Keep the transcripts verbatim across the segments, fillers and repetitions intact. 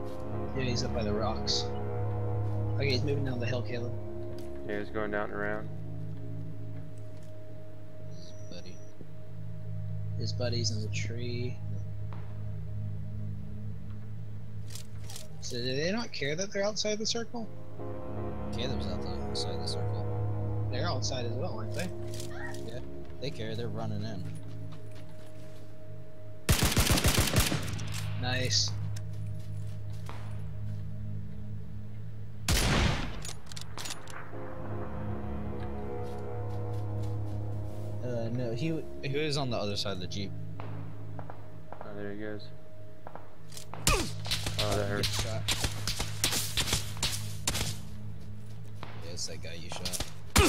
Yeah, he's up by the rocks. Okay, he's moving down the hill, Caleb. Yeah, he's going down and around. Buddy. His buddy's in the tree. So do they not care that they're outside the circle? Caleb's out the outside the circle. They're outside as well, aren't they? Yeah, they care. They're running in. Nice. Uh, no, he he was on the other side of the Jeep. Oh, there he goes. Oh, that hurt. Get shot. Yeah, it's that guy you shot.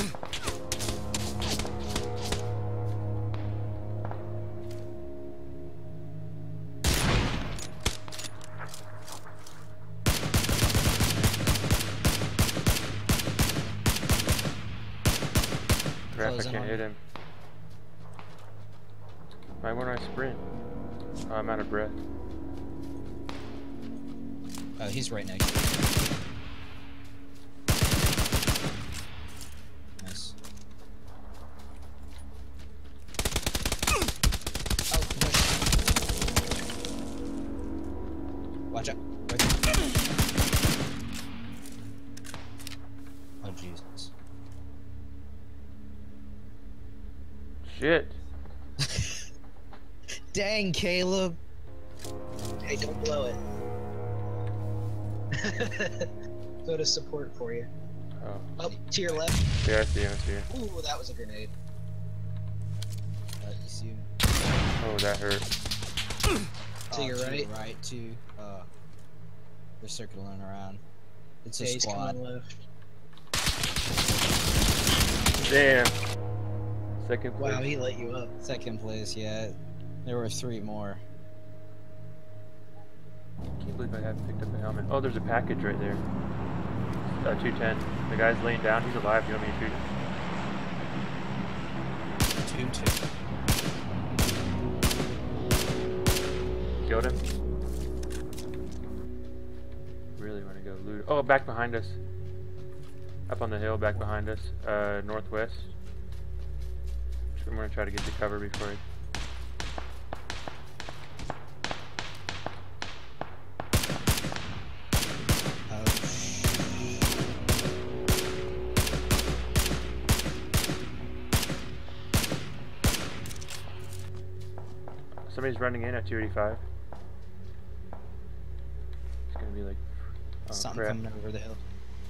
Crap, I Closing can't on hit me. him. Why won't I sprint? Oh, I'm out of breath. Uh, he's right next to you. Nice. Oh, no. Watch out. Right there. Oh, Jesus. Shit. Dang, Caleb. Hey, don't blow it. Go to support for you. Oh. Up to your left. Yeah, I see him, I see him. Ooh, that was a grenade. Uh, you see him? Oh, that hurt. To Oh, your right. right, too. Uh, they're circling around. It's a Okay, he's squad. coming left. Damn. Second place. Wow, he lit you up. Second place, yeah. There were three more. I can't believe I haven't picked up a helmet. Oh, there's a package right there. Uh, two ten. The guy's laying down. He's alive. You want me to shoot him? Two, two. Killed him. Really want to go loot. Oh, back behind us. Up on the hill, back behind us. Uh, northwest. I'm gonna try to get to cover before I... Oh, Somebody's running in at two eighty-five. It's gonna be like... Oh, something crap. coming over the hill.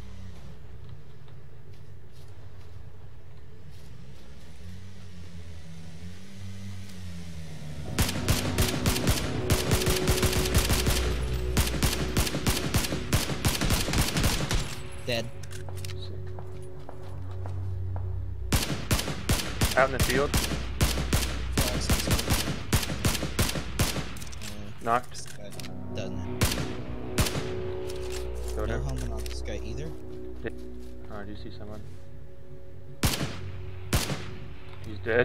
Dead. Sick. Out in the field. Uh, Knocked. this guy doesn't. Killed No him. helmet on this guy either. Oh, I do see someone. He's dead.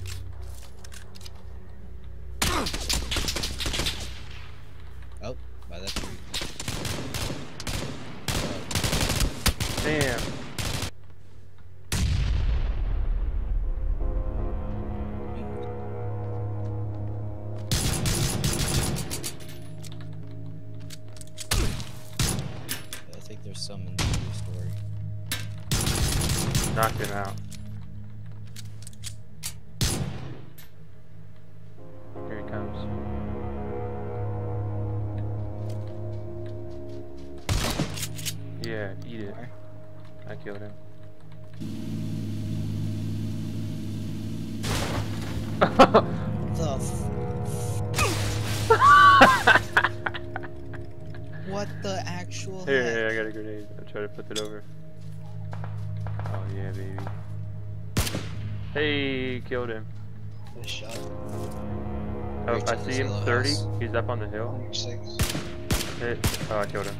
Oh, by that tree. Damn. I think there's some in the story. Knocked him out. Here he comes. Yeah, eat it. I killed him. The f What the actual Here, heck? here, I got a grenade. I'll try to flip it over. Oh yeah, baby. Hey, killed him. Good shot. Oh, Reach I in see this him. yellow thirty. house. He's up on the hill. one six. Hit. Oh, I killed him.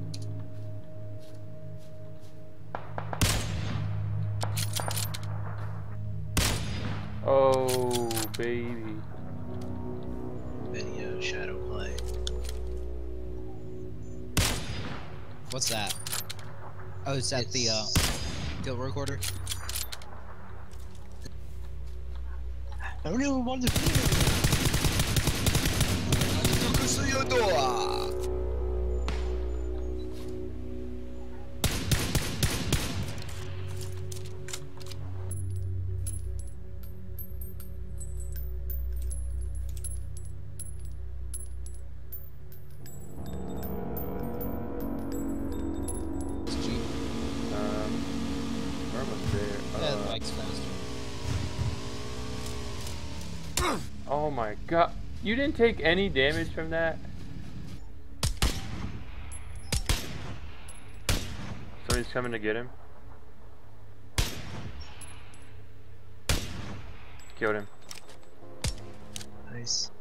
Oh, baby. Video shadow play. What's that? Oh, is that the uh, field recorder? I don't even want to feel. Um, we're almost there. Yeah, Uh, the bike's faster. oh my god. You didn't take any damage from that? Somebody's coming to get him. Killed him. Nice.